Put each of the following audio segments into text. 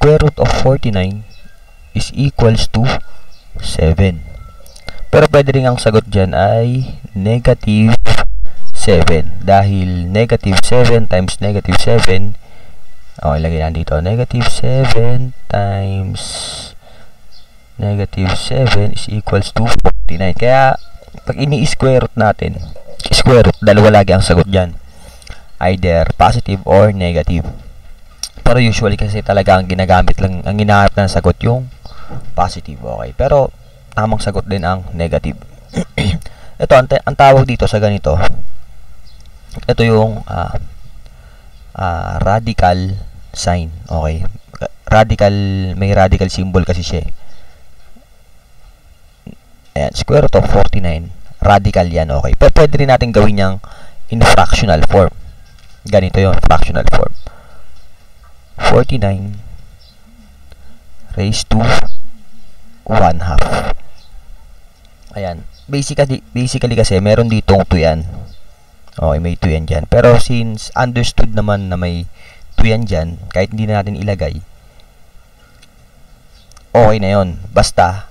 square root of 49 is equals to 7. Pero pwede rin ang sagot dyan ay negative 7. Dahil negative 7 times negative 7, okay, lagay lang dito, negative 7 times negative 7 is equals to 49. Kaya, pag ini-square root natin, square root, dalawa lagi ang sagot dyan. Either positive or negative. Pero usually kasi talaga ang ginagamit lang, ang hinahanap ng sagot yung positive, okay. Pero, tamang sagot din ang negative. Ito, ang tawag dito sa ganito, ito yung radical sign, okay. Radical, may radical symbol kasi siya. Ayan, square root of 49, radical yan, okay. Pero pwede rin natin gawin yung in fractional form. Ganito yung fractional form. 49 raised to 1/2. Ayan. Basically kasi, meron ditong 2 yan. Okay, may 2 yan dyan. Pero since understood naman na may 2 yan dyan, kahit hindi na natin ilagay, okay na yun. Basta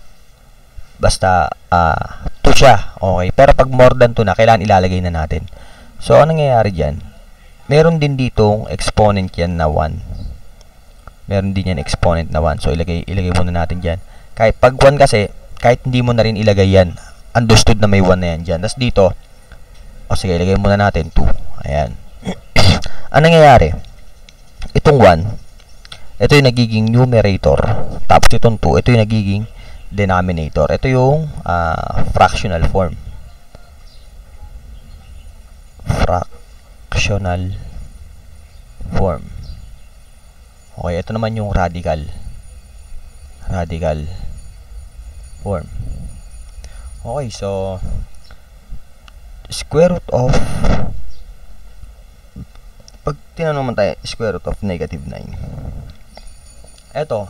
2 siya. Okay. Pero pag more than 2 na, kailangan ilalagay na natin. So, anong nangyayari dyan? Meron din ditong exponent yan na 1. Meron din yan exponent na 1. So, ilagay muna natin dyan. Kahit pag 1 kasi, kahit hindi mo na rin ilagay yan, understood na may 1 na yan dyan. Tapos dito, sige, ilagay muna natin 2. Ayan. Anong nangyayari? Itong 1, ito yung nagiging numerator. Tapos itong 2, ito yung nagiging denominator. Ito yung fractional form. Fractional form. Okay, ito naman yung radical form. Okay, so square root of, pag tinanong naman tayo, square root of negative 9, ito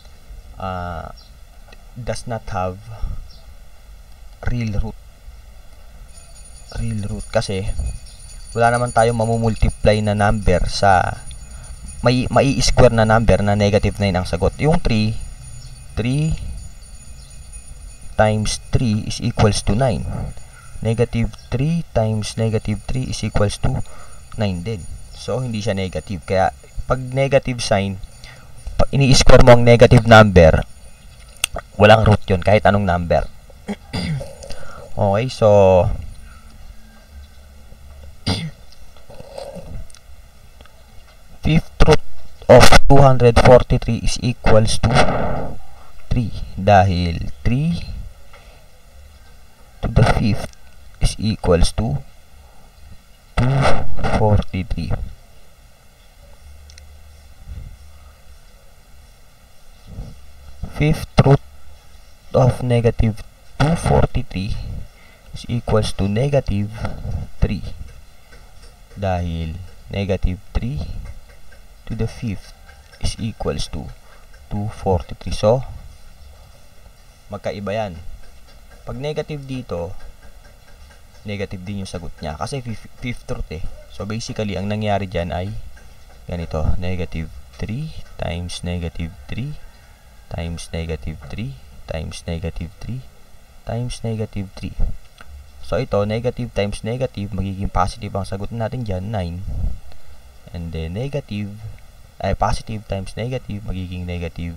does not have real root kasi wala naman tayong mamumultiply na number sa mai-square na number na negative 9 ang sagot. Yung 3 times 3 is equals to 9. Negative 3 times negative 3 is equals to 9 din. So, hindi siya negative. Kaya, pag negative sign, pag ini-square mo ang negative number, walang root yun, kahit anong number. Okay, so, fifth root of 243 is equals to 3. Dahil 3 to the fifth is equals to 243. Fifth root of negative 243 is equals to negative 3. Dahil negative 3 to the fifth is equals to 243. So, magkaiba yan. Pag negative dito, negative din yung sagot niya. Kasi fifth root eh. So, basically, ang nangyari dyan ay ganito. Negative 3 times negative 3 times negative 3 times negative 3 times negative 3. So, ito, negative times negative, magiging positive ang sagot natin dyan, 9. And then, positive times negative, magiging negative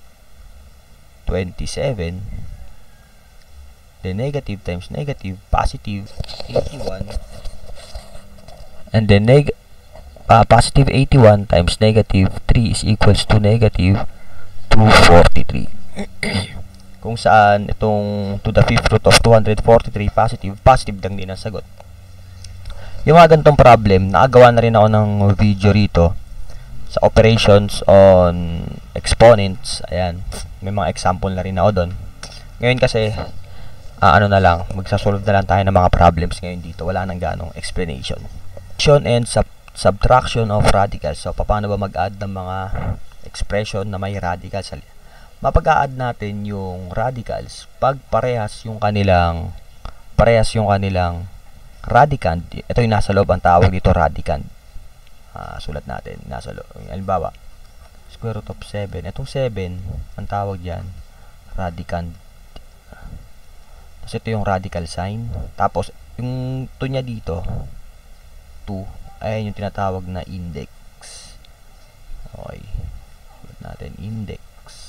27. Then negative times negative, positive 81. And then positive 81 times negative 3 is equals to negative 243. Kung saan itong to the fifth root of 243 positive lang din ang sagot. Yung mga ganitong problem, nakagawa na rin ako ng video rito sa operations on exponents. Ayan, may mga example na rin ako doon. Ngayon kasi na lang, magsasolve na lang tayo ng mga problems ngayon dito. Wala nang ganong explanation. Addition and subtraction of radicals. So, paano ba mag-add ng mga expression na may radicals? Mapag-a-add natin yung radicals pag parehas yung kanilang radicand. Ito yung nasa loob, ang tawag dito radicand. Sulat natin, nasa loob. Halimbawa, square root of 7. Itong 7, ang tawag dyan, radicand. Tapos ito yung radical sign. Tapos, yung 2 niya dito, 2, ayan yung tinatawag na index. Okay. Sulat natin, index.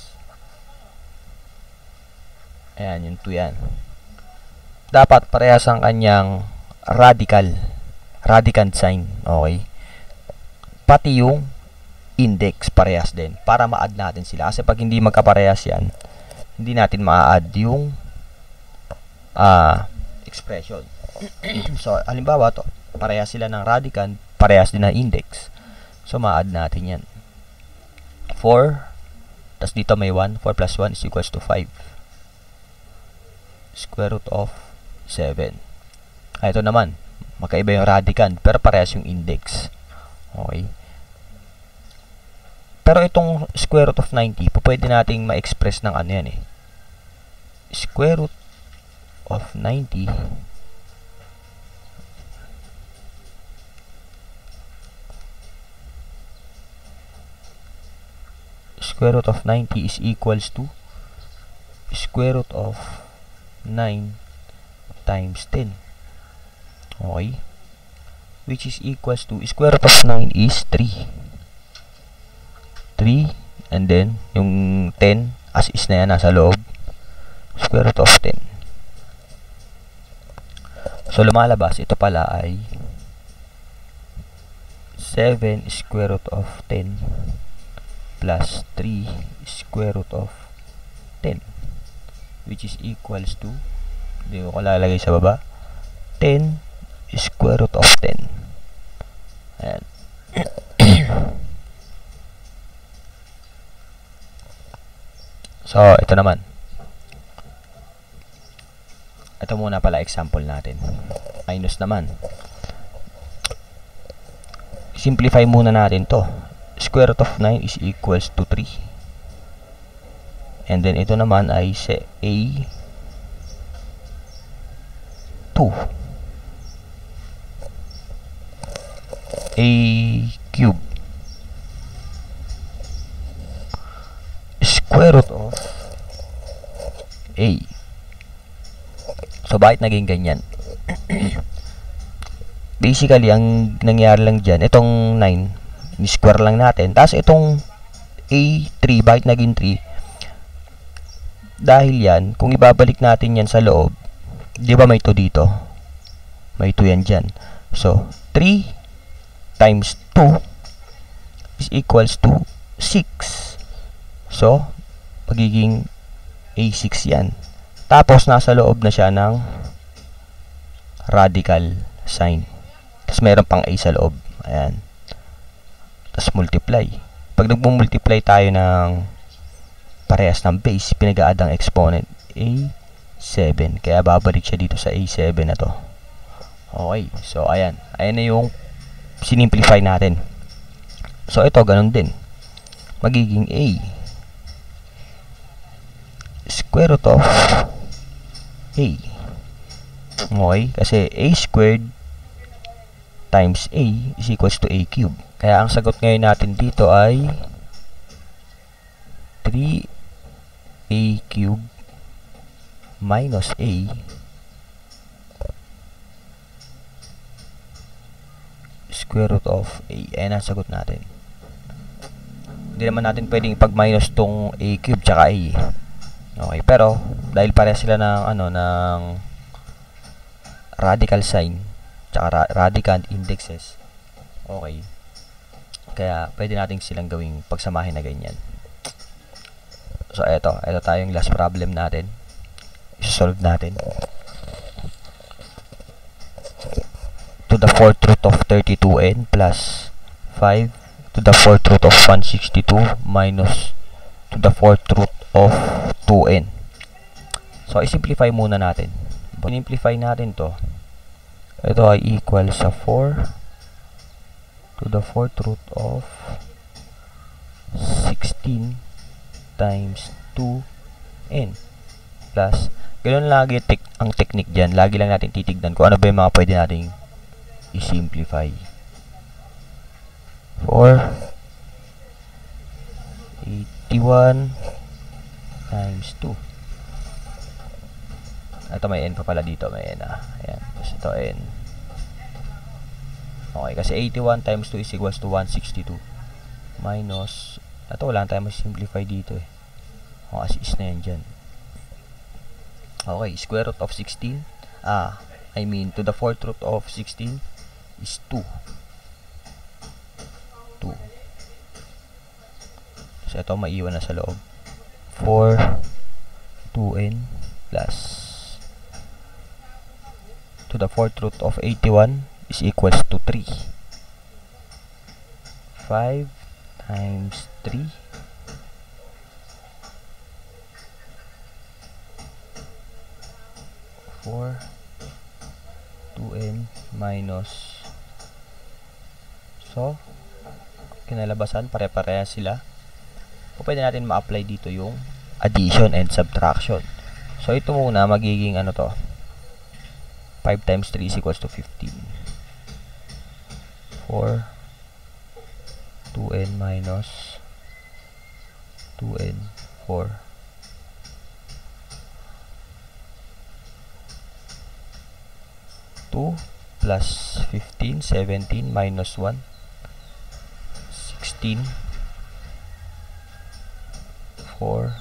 Ayan, yung 2 yan. Dapat parehas ang kanyang radicand sign. Okay. Pati yung index parehas din para ma-add natin sila. Kasi pag hindi magkaparehas yan, hindi natin ma-add yung expression. So, halimbawa to, parehas sila ng radicand, parehas din ng index. So, ma-add natin yan. 4, tas dito may 1. 4 plus 1 is equals to 5. Square root of 7. Ito naman, magkaiba yung radicand, pero parehas yung index. Okay. Pero itong square root of 90, pwede nating ma-express ng ano yan eh. Square root of 90 square root of 90 is equals to square root of 9 times 10. Okay. Which is equals to square root of 9 is 3. 3 and then yung 10 as is na yan nasa loob, square root of 10. So lumalabas ito pala ay 7 square root of 10 plus 3 square root of 10, which is equals to, hindi ko lalagay sa baba, 10 square root of 10. Ayan. So, ito naman. Ito muna pala example natin. Minus naman. Simplify muna natin to. Square root of 9 is equals to 3. And then, ito naman ay a 2. A cube. Square root of a. So, bakit naging ganyan? Basically, ang nangyari lang dyan, itong 9, ni-square lang natin. Tapos, itong a3, bakit naging 3? Dahil yan, kung ibabalik natin yan sa loob, di ba may 2 dito? May 2 yan dyan. So, 3 times 2 is equals to 6. So, magiging a6 yan. Tapos, nasa loob na siya ng radical sign. Tapos, meron pang a sa loob. Ayan. Tapos, multiply. Pag nagmumultiply tayo ng parehas ng base, pinag-a-add ang exponent a7. Kaya, babalik siya dito sa a7 na to. Okay. So, ayan. Ayan na yung sinimplify natin. So, ito, ganun din. Magiging a square root of a. Okay? Kasi a squared times a is equals to a cube. Kaya ang sagot ngayon natin dito ay 3a cube minus a square root of a. Ayan ang sagot natin. Hindi naman natin pwedeng ipag-minus tong a cube tsaka a. Okay, pero dahil pareha sila ng ng radical sign tsaka radicand indexes. Okay. Kaya pwede natin silang gawing pagsamahin na ganyan. So ito tayong last problem natin. I-solve natin. To the fourth root of 32n plus 5 to the fourth root of 162 minus to the fourth root of 2n. So, i-simplify muna natin. Simplify natin to. Ito ay equal sa 4 to the fourth root of 16 times 2n plus, ganoon lagi ang technique dyan. Lagi lang natin titignan kung ano ba yung mga pwede nating i-simplify. 4 81 times 2. Ito may n pa pala dito, may n ayan, tapos ito n. Okay, kasi 81 times 2 is equals to 162 minus, ito wala tayong mas-simplify dito eh. O, as is na yan dyan. Okay, square root of 16, to the fourth root of 16 is 2. So, ito maiwan na sa loob. 4, 2n plus to the fourth root of 81 is equals to 3. 5 times 3 4 2n minus, so kinalabasan pare-pareha sila. O pwede natin ma-apply dito yung addition and subtraction. So ito muna magiging ano to, 5 times 3 is equals to 15. 4 2n minus 2n 4 2 plus 15, 17 minus 1, 16, 4,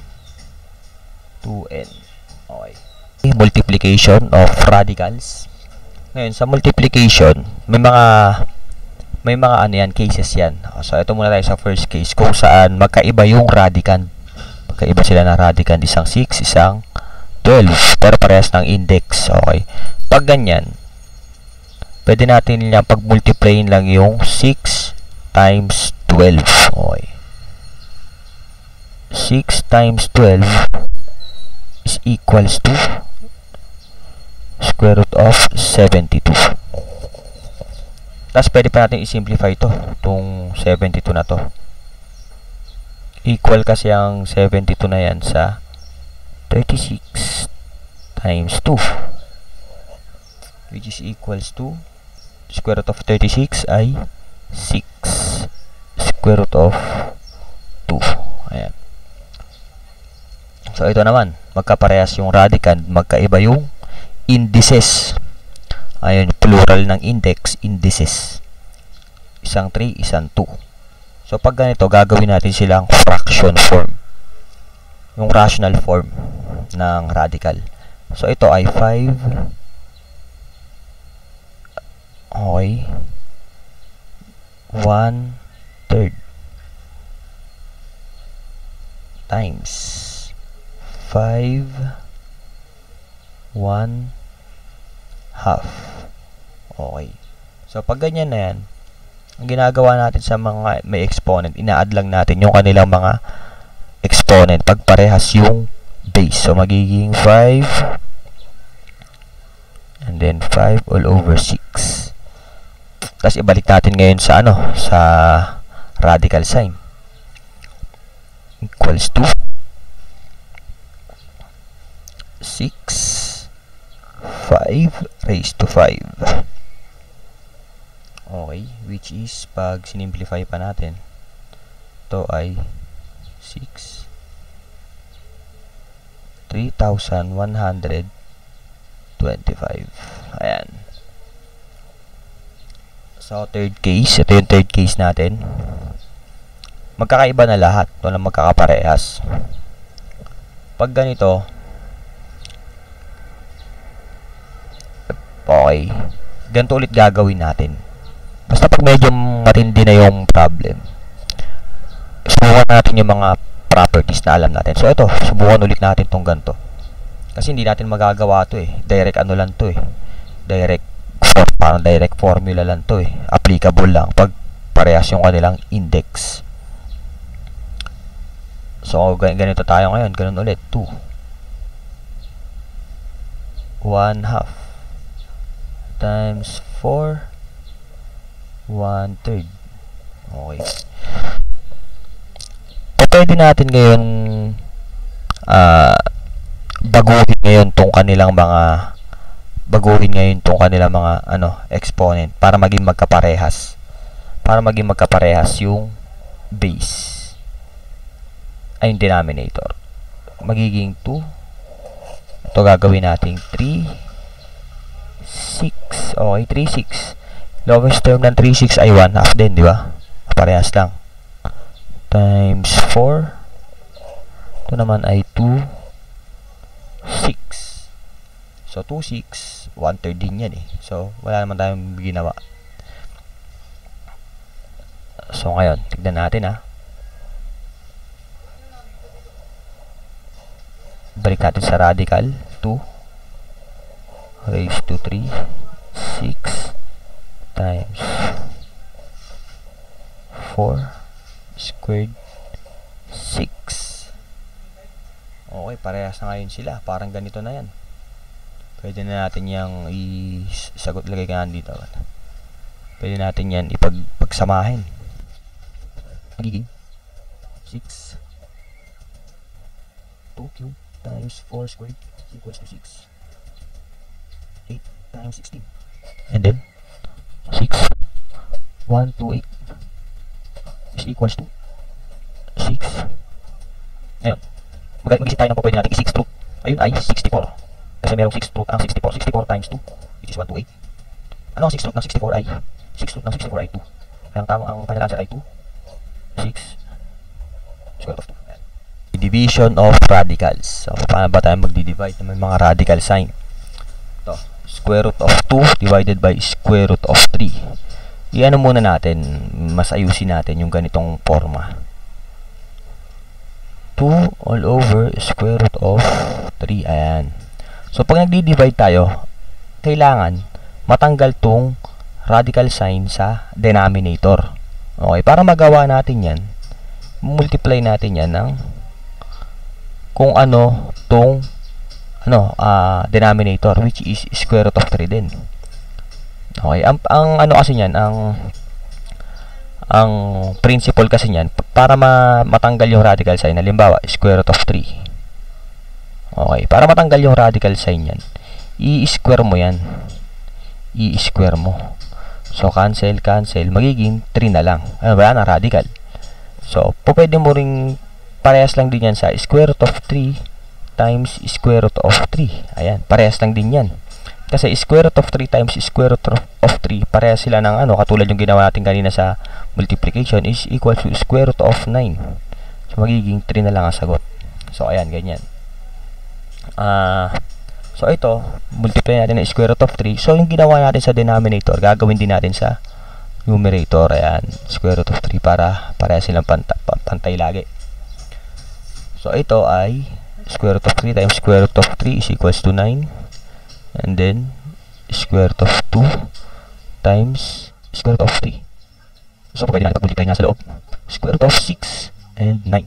2n. Okay. Multiplication of radicals. Ngayon, sa multiplication, may mga ano yan, cases yan. So, ito muna tayo sa first case, kung saan magkaiba yung radicand. Magkaiba sila ng radicand, isang 6, isang 12, pero parehas ng index. Okay. Pag ganyan, pwede natin lang pag-multiplyin lang yung 6 times 12. Okay. 6 times 12 is equals to square root of 72. Tapos pwede pa natin i-simplify ito, itong 72 na to. Equal kasi ang 72 na yan sa 36 times 2, which is equals to square root of 36 ay 6 square root of 2. Ayan. So ito naman, magkaparehas yung radicand, magkaiba yung indices. Ayun, plural ng index, indices. Isang 3, isang 2. So pag ganito, gagawin natin silang fraction form. Yung rational form ng radical. So ito ay 5. Okay. 1/3 times 5 1/2. Okay. So pag ganyan na yan, ang ginagawa natin sa mga may exponent, ina-add lang natin yung kanilang mga exponent pag parehas yung base. So magiging 5 and then 5 all over 6. Tapos ibalik natin ngayon sa ano, sa radical sign. Equals to 6 5 raised to 5. Okay, which is pag sinimplify pa natin, ito ay 6 3,125. Ayan. So, third case. Ito yung third case natin. Magkakaiba na lahat. Walang magkakaparehas. Pag ganito, okay, ganito ulit gagawin natin. Basta pag medyo matindi na yung problem, subukan natin yung mga properties na alam natin. So, ito, subukan ulit natin itong ganito. Kasi hindi natin magagawa ito eh. Direct ano lang ito eh. Parang direct formula lang to eh. Applicable lang pag parehas yung kanilang index. So, ganito tayo ngayon. Ganun ulit. 2 1/2 times 4 1/3. Okay. Pwede natin ngayon baguhin ngayon tong kanilang mga exponent para maging magkaparehas yung base. ay yung denominator. Magiging 2. Ito gagawin natin 3, 6. Okay, 3, 6. Lowest term ng 3, 6 ay 1 half din, di ba? Parehas lang. Times 4. Ito naman ay 2, 6. So, 2, 6. 1/3 din yan eh. So, wala naman tayong ginawa. So, ngayon, tignan natin ha. Balik natin sa radical. 2 raised to 3, 6 times 4 squared 6. Okay, parehas na ngayon sila. Parang ganito na yan. Pwede na natin yung isagot. Lagay ka nga dito. Pwede natin yan ipagsamahin. Magiging 6 2 cube times 4 squared equals to 6. 8 times 16. And then 6 1 2 8 is equals to 6. Ngayon, mag-isip tayo ng po pwede natin i-6 through. Ayun ay 64. Kasi merong 6 through ang 64. 64 times 2 which is 128. Ano ang 6 root ng 64 ay? 6 root ng 64 ay 2. Kaya ang final answer ay 2. 6 square root of 2. Division of radicals. So, paano ba tayo magdi-divide ng mga radical sign? Ito, square root of 2 divided by square root of 3. Iano muna natin, mas ayusin natin yung ganitong forma. 2 all over square root of 3. Ayan. So, pag nagdi-divide tayo, kailangan matanggal tong radical sign sa denominator. Okay, para magawa natin yan, multiply natin yan ng kung ano tong denominator, which is square root of 3 din. Okay, ang ano kasi niyan, ang principle kasi niyan, para matanggal yung radical sign, halimbawa square root of 3. Okay, para matanggal yung radical sign niyan, i-square mo yan. I-square mo. So, cancel, magiging 3 na lang. Wala na radical. So, pwede mo ring parehas lang din yan sa square root of 3 times square root of 3. Ayan, parehas lang din yan. Kasi square root of 3 times square root of 3, parehas sila ng katulad yung ginawa natin kanina sa multiplication, is equal to square root of 9. So, magiging 3 na lang ang sagot. So, ayan, ganyan. So, ito, multiply natin ng square root of 3. So, yung ginawa natin sa denominator, gagawin din natin sa numerator. Ayan, square root of 3 para parehas silang pantay lagi. So, ito ay square root of 3 times square root of 3 is equals to 9. And then, square root of 2 times square root of 3. So, pwede natin pag-multiply nga sa loob. Square root of 6 and 9.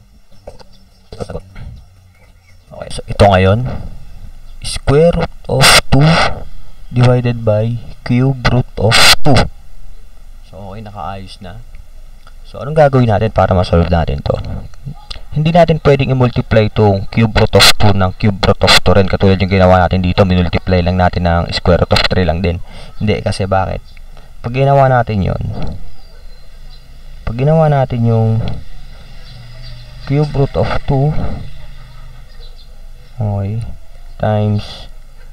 Okay, so ito ngayon, square root of 2 divided by cube root of 2. So, okay, nakaayos na. So, anong gagawin natin para ma-solve natin to? Hindi natin pwedeng i-multiply itong cube root of 2 ng cube root of 2 rin. Katulad yung ginawa natin dito, minultiply lang natin ng square root of 3 lang din. Hindi, kasi bakit? Pag ginawa natin yon, pag ginawa natin yung cube root of 2, okay, times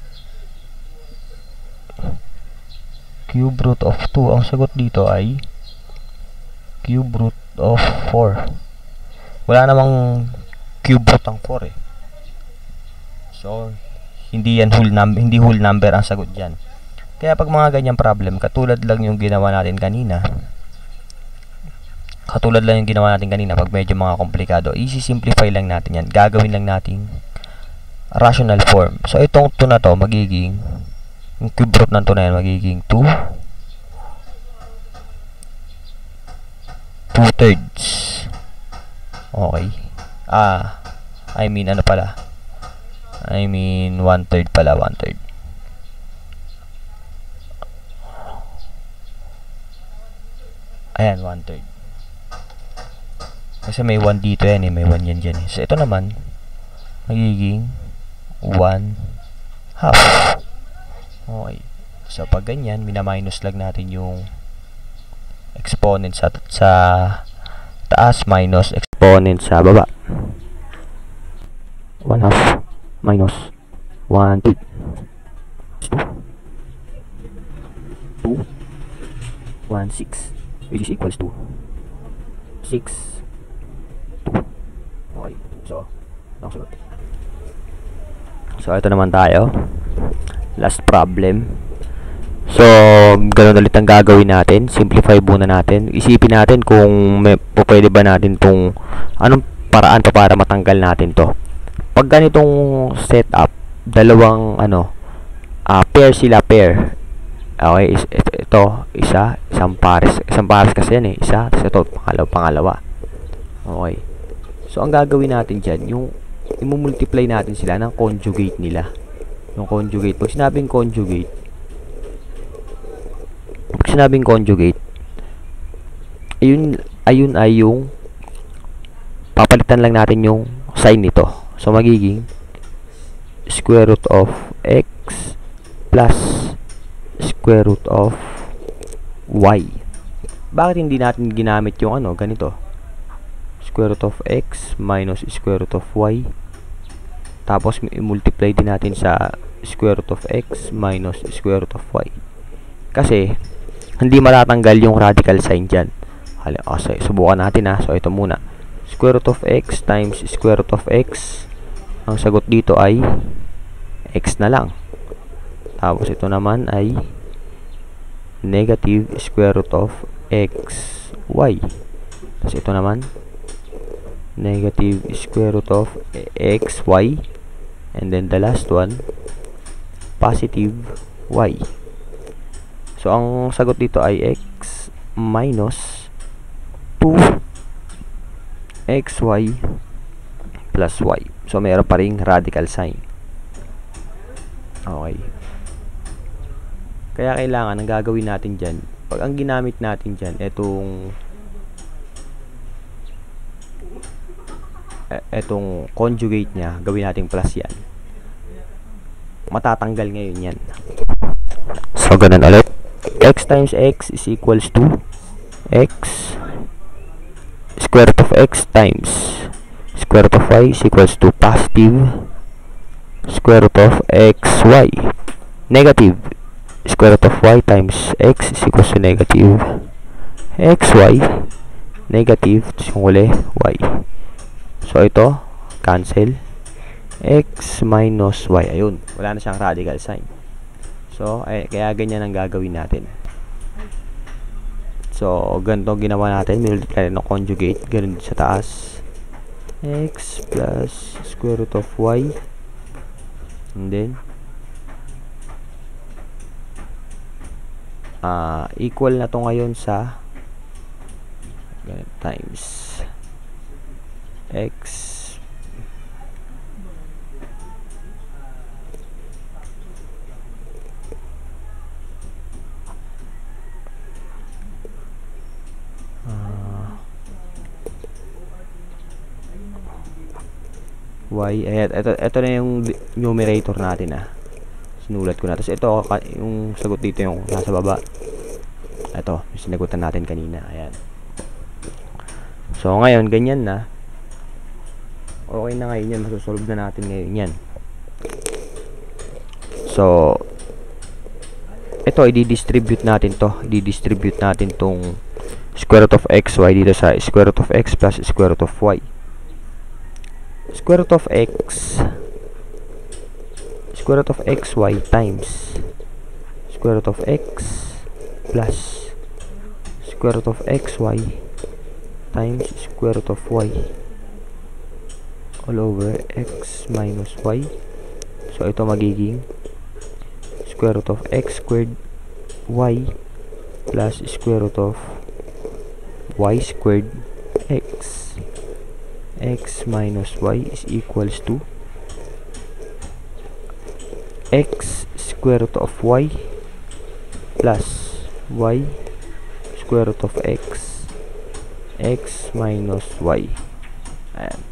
cube root of 2, ang sagot dito ay cube root of 4. Wala namang cube root ang 4 eh. So, hindi whole number ang sagot dyan. Kaya pag mga ganyang problem, katulad lang yung ginawa natin kanina, pag medyo mga komplikado, i-simplify lang natin yan. Gagawin lang natin rational form. So, itong 2 na to, magiging, yung cube root ng 2 na yan, magiging 2 2/3. Okay. I mean 1/3 pala, 1/3. Ayan, 1/3. Kasi may 1 dito yan eh, may 1 yan dyan eh. So, ito naman, magiging 1/2. Okay. So, pag ganyan, minaminus lang natin yung exponent sa taas minus exponent sa baba. 1/2 minus 1/8 2 1/6, which is equals to 6 2. Okay, so nakasunod. So ito naman tayo, last problem. So ganun ulit ang gagawin natin. Simplify muna natin, isipin natin kung pwede ba natin tong anong paraan pa para matanggal natin to. Pag ganitong setup, dalawang pair sila, pair. Okay, ito isang pares kasi yan eh, isa, tapos ito pangalawa. Okay, so ang gagawin natin dyan, yung i-multiply natin sila ng conjugate nila. Yung conjugate, pag sinabing conjugate, ayun ay yung papalitan lang natin yung sign nito. So magiging square root of x plus square root of y. Bakit hindi natin ginamit yung ganito? Square root of x minus square root of y. Tapos i-multiply din natin sa square root of x minus square root of y. Kasi hindi matatanggal yung radical sign dyan. So, subukan natin ha. So ito muna, square root of x times square root of x. Ang sagot dito ay x na lang. Tapos ito naman ay negative square root of x y. Tapos ito naman negative square root of x y. And then the last one positive y. So ang sagot dito ay x minus 2 xy plus y. So mayroon pa ring radical sign. Okay. Kaya kailangan ang gagawin natin dyan, pag ang ginamit natin dyan, etong conjugate nya, gawin natin plus yan. Matatanggal ngayon yan. So ganun ulit. X times x is equals to x square root of x times square root of y is equals to positive square root of xy. Negative square root of y times x is equals to negative xy. Negative, tapos yung uli y. So ito cancel, x minus y. Ayun, wala na siyang radical sign. So kaya ganyan ang gagawin natin. So ganito ginawa natin, multiply ng conjugate, ganun sa taas, x plus square root of y, and then equal na to ngayon sa times x y. Ito na yung numerator natin sinulat ko na. Tapos ito yung sagot dito yung nasa baba. Ito yung sinagutan natin kanina. Ayan. So ngayon ganyan na. Okay na ngayon yan. Masusolve na natin ngayon yan. So ito i-distribute natin to. I-distribute natin tong square root of xy dito sa square root of x plus square root of y. Square root of x square root of xy times square root of x plus square root of xy times square root of y all over x minus y. So ito magiging square root of x squared y plus square root of y squared x. X minus y is equals to x square root of y plus y square root of x minus y. Ayan.